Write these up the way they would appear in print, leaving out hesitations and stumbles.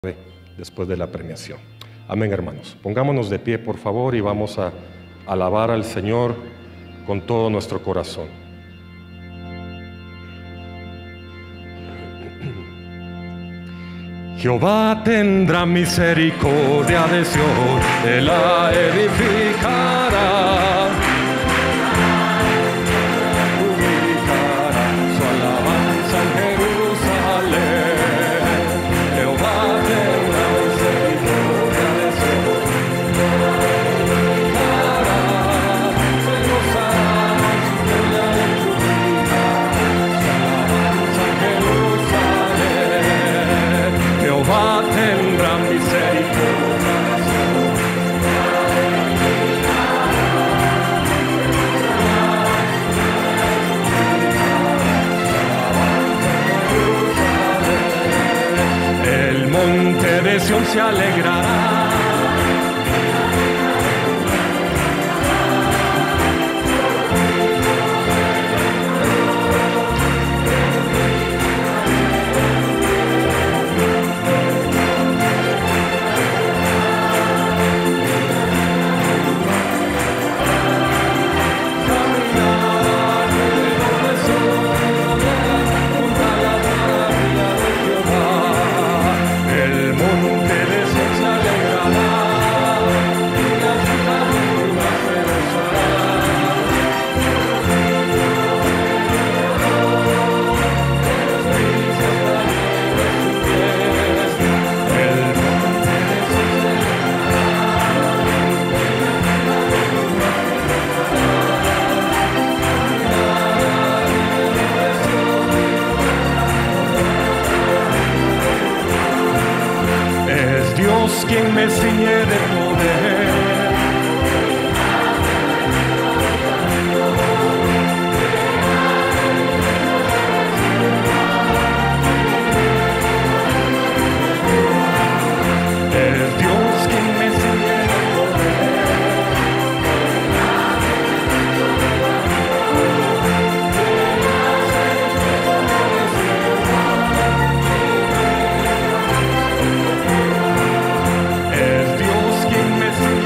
después de la premiación. Amén, hermanos. Pongámonos de pie, por favor, y vamos a alabar al Señor con todo nuestro corazón. Jehová tendrá misericordia de Sion, Él la edificará. Publicará su alabanza en Jerusalén. Jehová tendrá misericordia de Sion, edificará. Se gozará su gloria y publicará su alabanza en Jerusalén. Jehová tendrá misericordia de Sion. El monte de Sión se alegrará. Quien me ciñe de poder. Es Dios quien me ciñe de poder. Es Dios quien me ciñe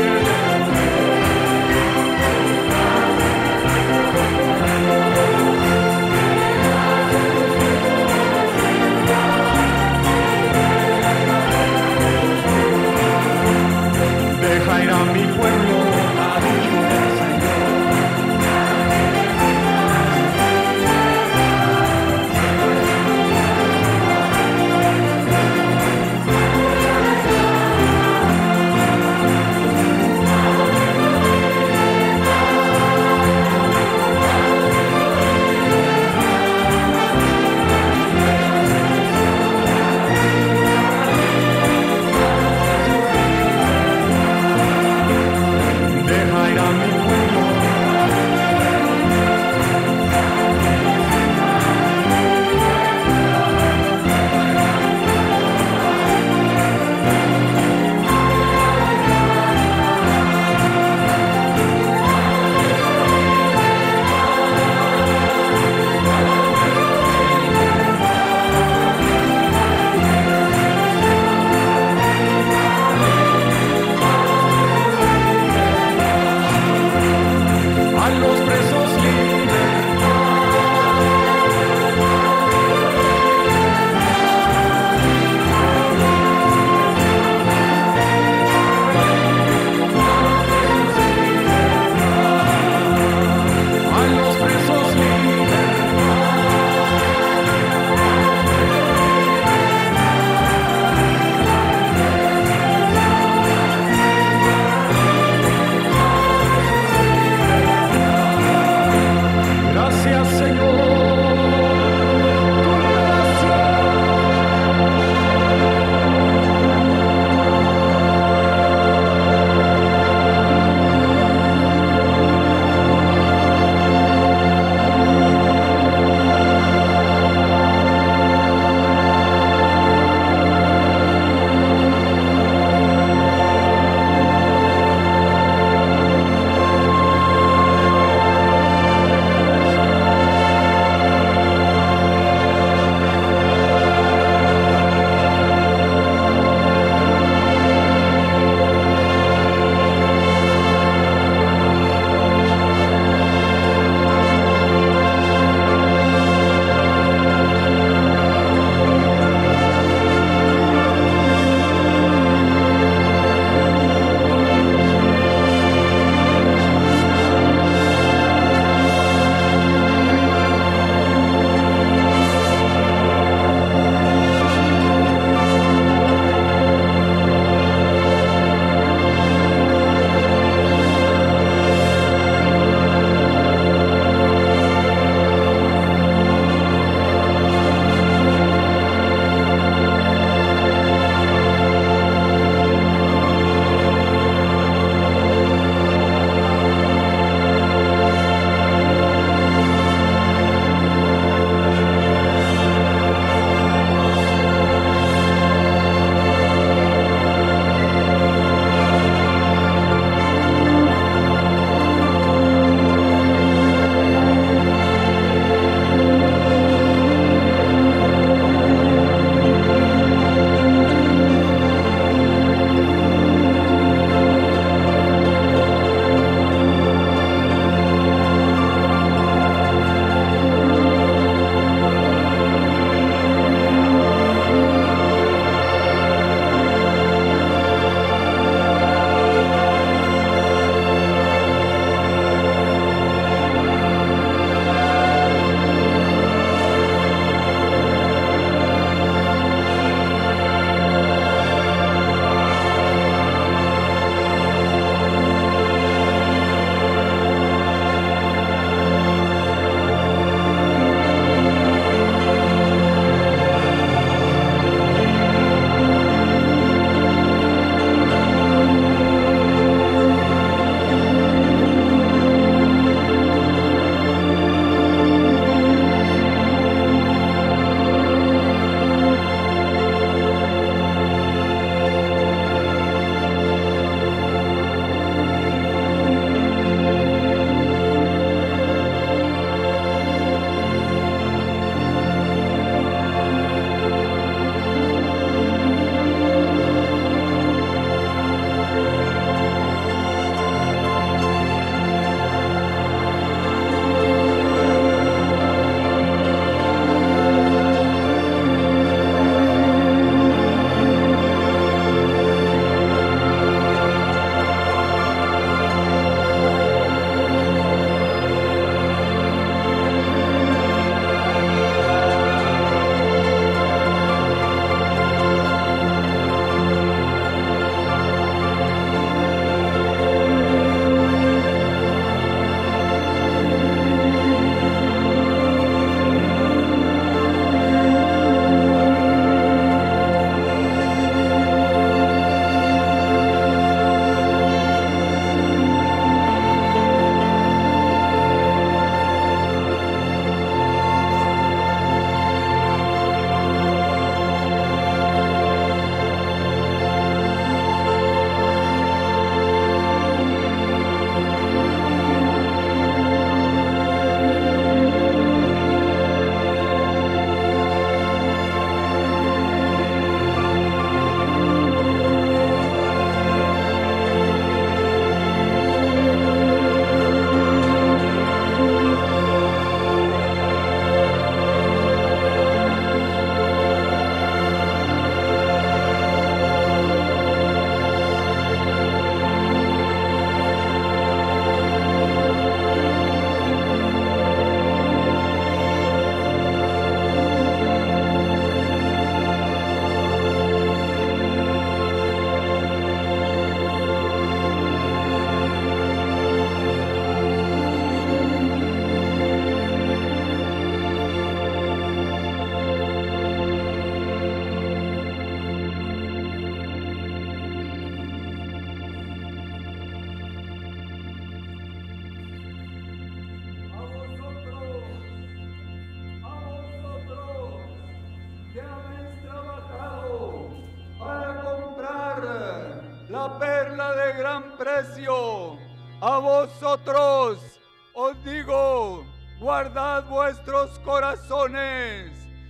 la perla de gran precio. A vosotros os digo, guardad vuestros corazones,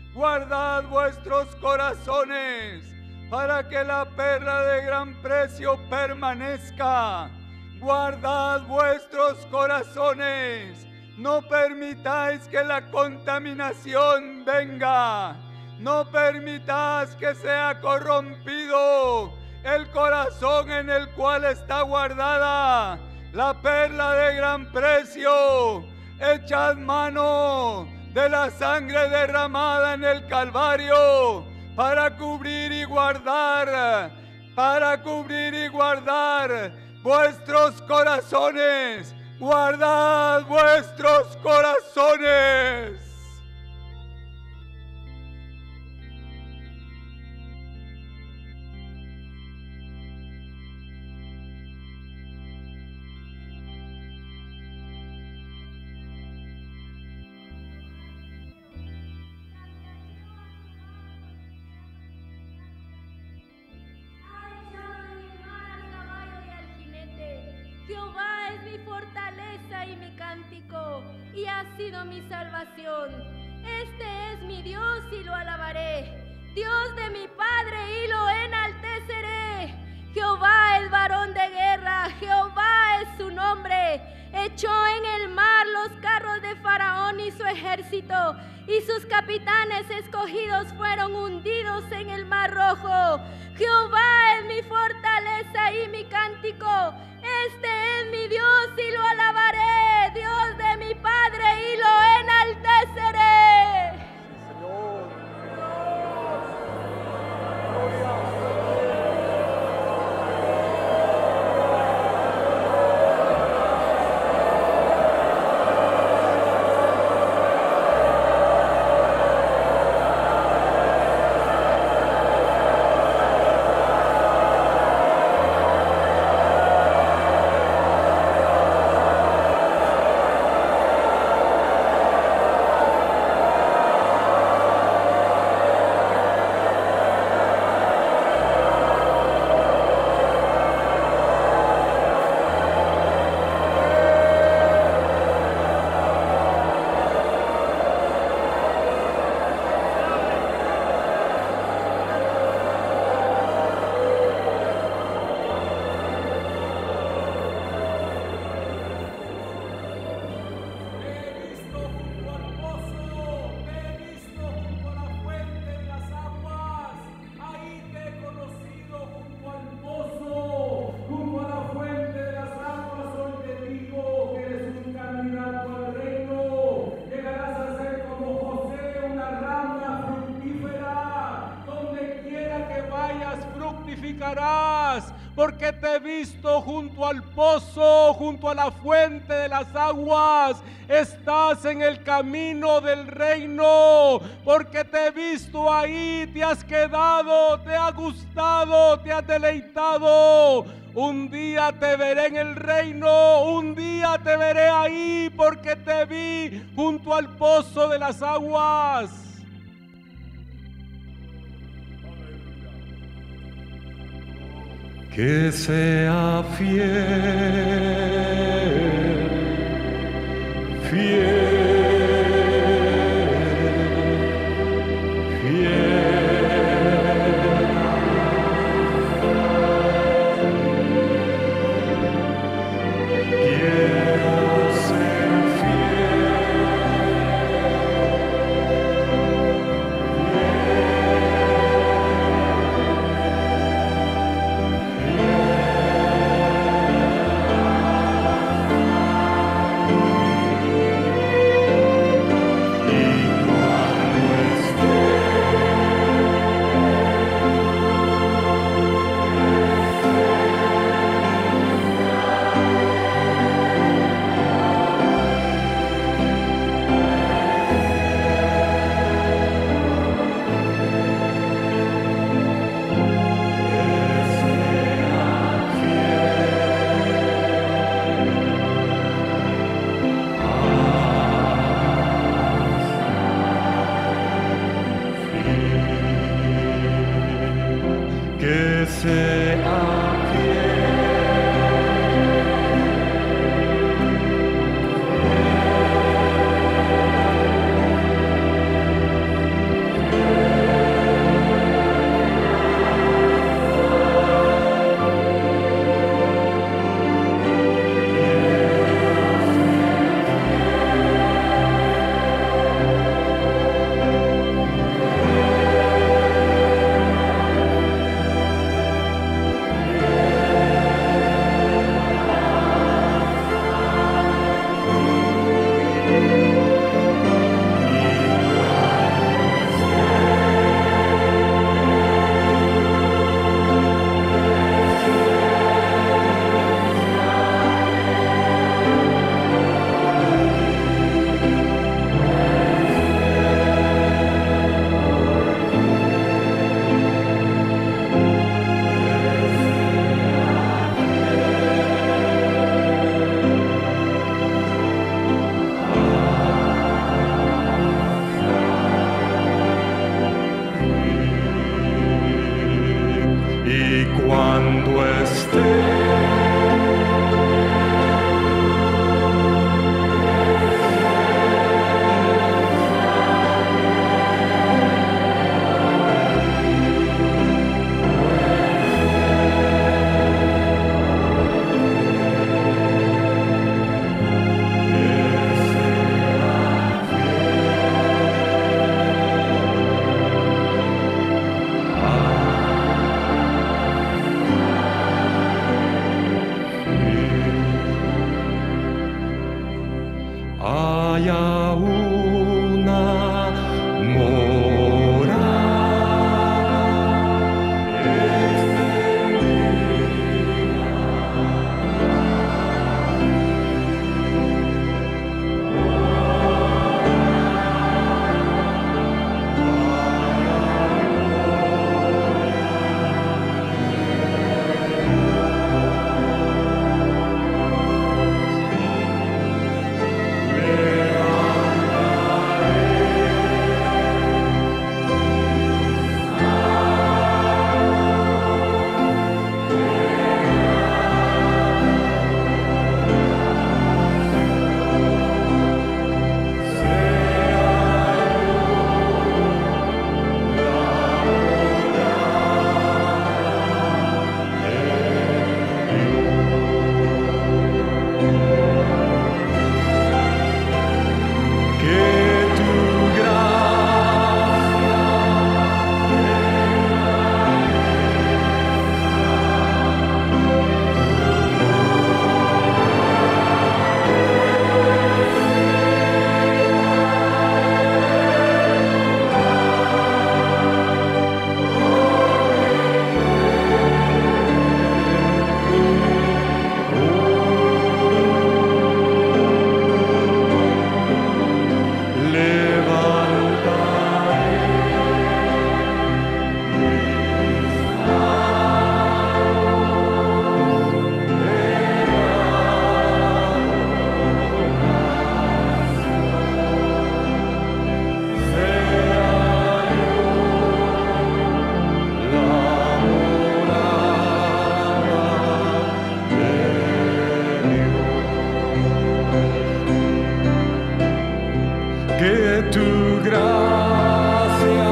para que la perla de gran precio permanezca. Guardad vuestros corazones, no permitáis que la contaminación venga, no permitáis que sea corrompido el corazón en el cual está guardada la perla de gran precio. Echad mano de la sangre derramada en el Calvario para cubrir y guardar vuestros corazones. Guardad vuestros corazones. Jehová es mi fortaleza y mi cántico, y ha sido mi salvación. Este es mi Dios y lo alabaré, Dios de mi Padre y lo enalteceré. Jehová es varón de guerra, Jehová es su nombre. Echó en el mar los carros de Faraón y su ejército, y sus capitanes escogidos fueron hundidos en el mar rojo. Jehová es mi fortaleza y mi cántico. Este es mi Dios y lo alabaré, Dios de mi Padre y lo enalteceré. Señor. Porque te he visto junto al pozo, junto a la fuente de las aguas. Estás en el camino del reino, porque te he visto ahí, te has quedado, te ha gustado, te has deleitado. Un día te veré en el reino, un día te veré ahí, porque te vi junto al pozo de las aguas. Que sea fiel, fiel, quiero ser que sea fiel. cuando esté. Haya una morada que tu gracia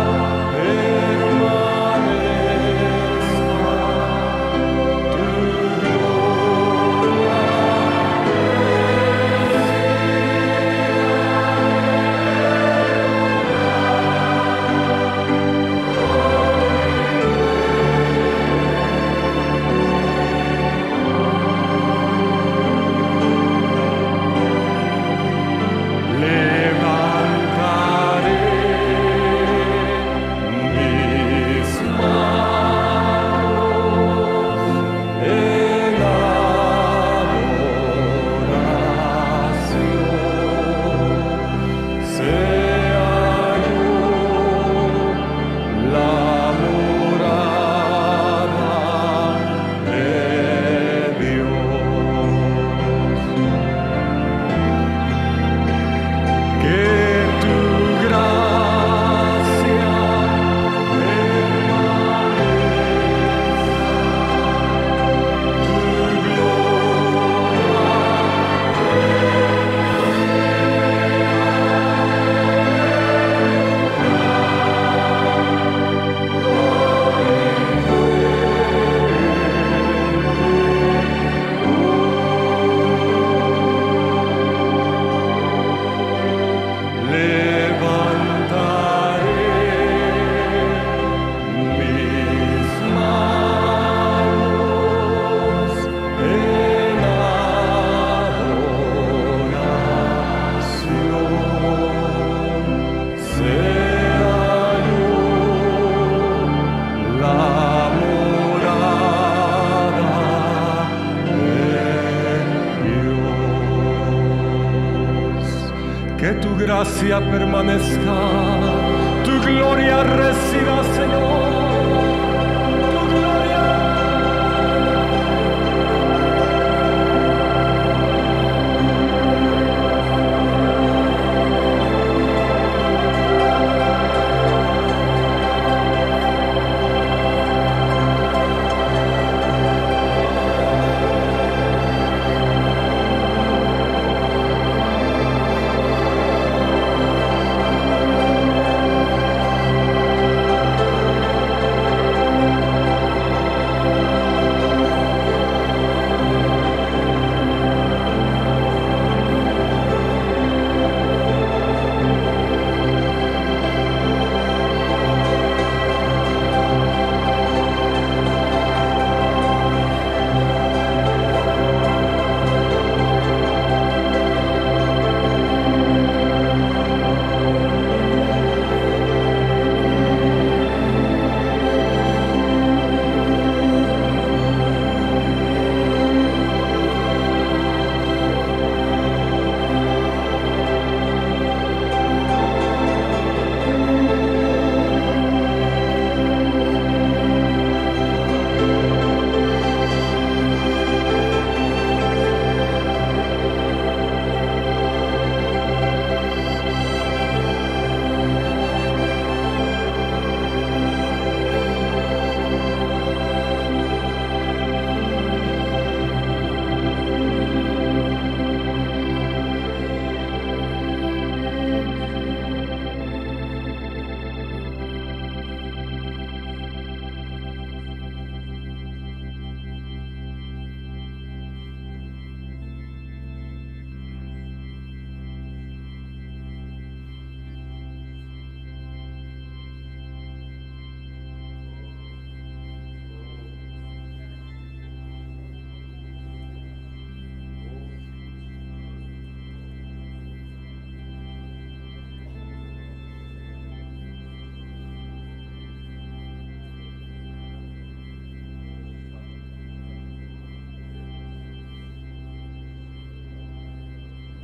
permanezca, tu gloria que tu gracia permanezca, tu gloria resida, Señor.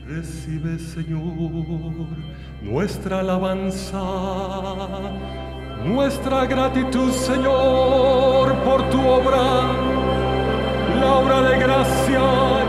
Recibe, Señor, nuestra alabanza, nuestra gratitud, Señor, por tu obra, la obra de gracia.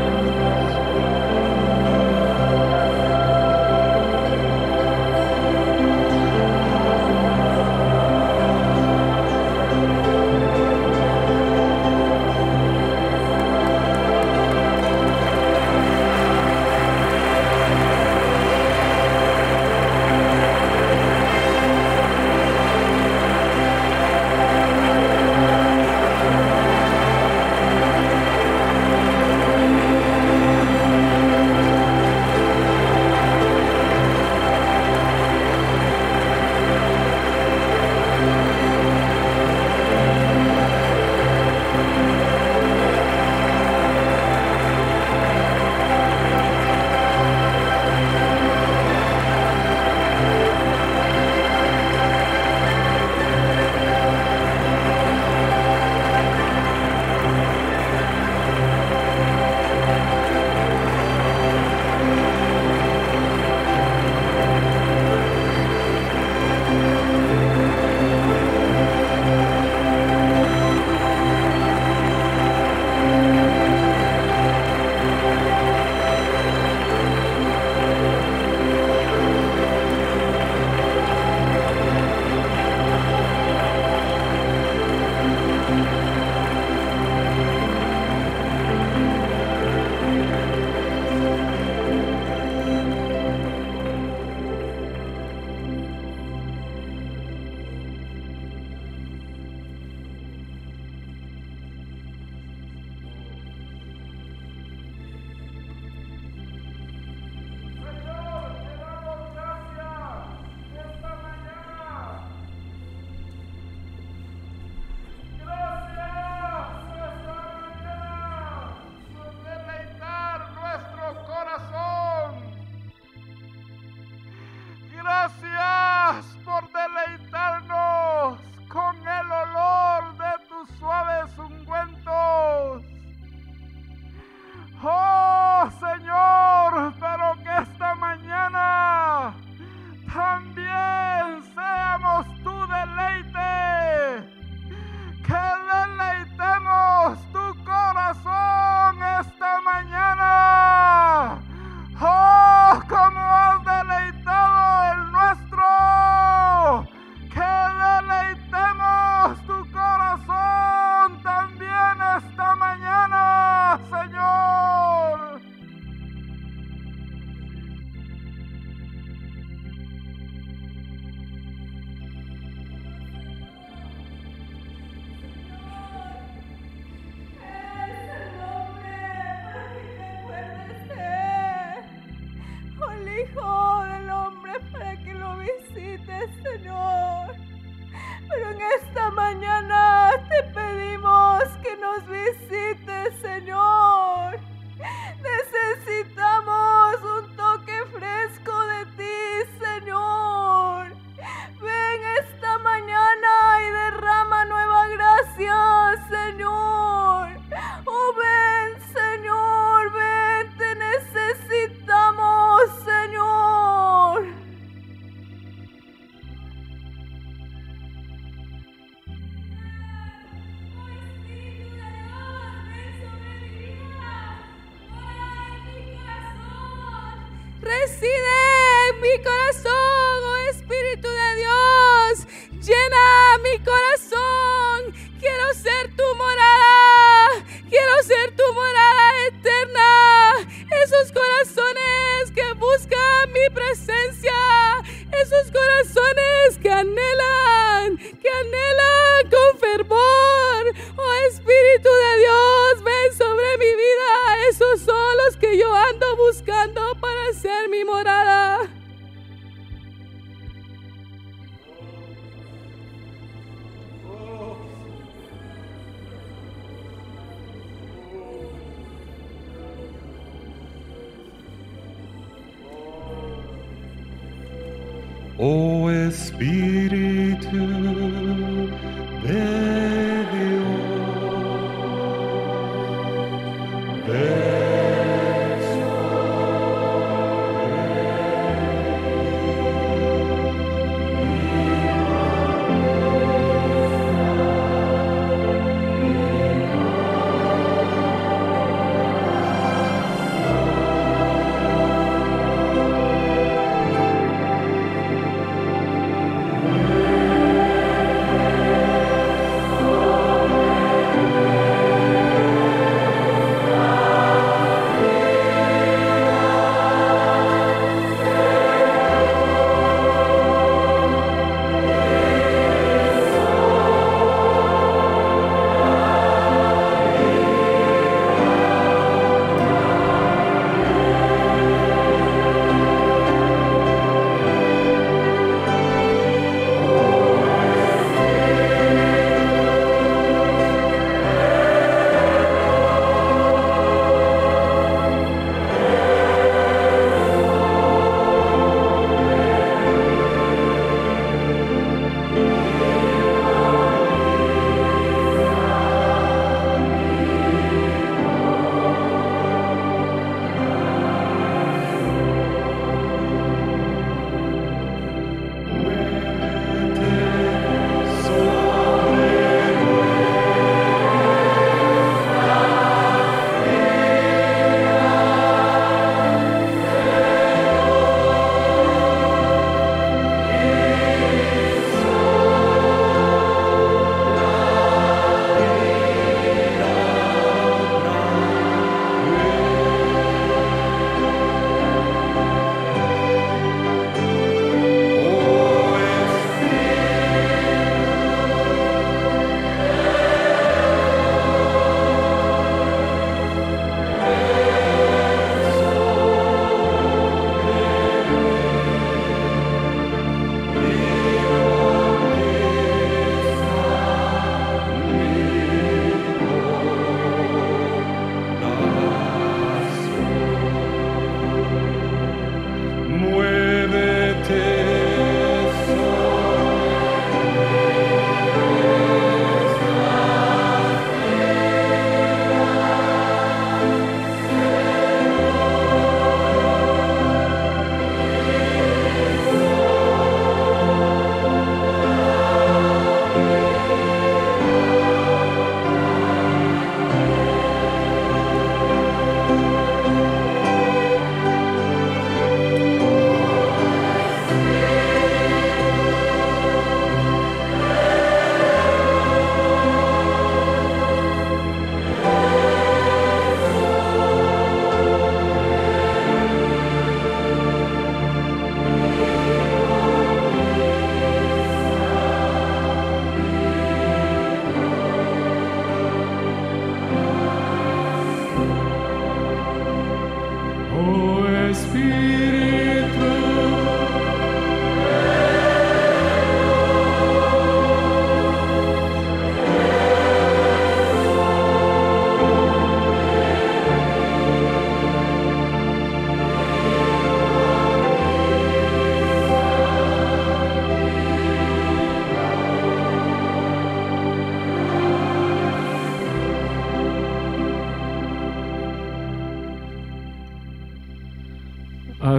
Reside en mi corazón, oh Espíritu de Dios. Llena mi corazón. Quiero ser tu morada. Quiero ser tu morada eterna. Esos corazones que buscan mi presencia. Esos corazones que anhelan con fervor. Oh Espíritu de Dios, ven sobre mi vida. Esos son los que yo ando buscando para ser mi morada. Oh Espíritu de Dios, ven sobre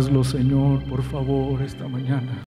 Hazlo, Señor, por favor, esta mañana.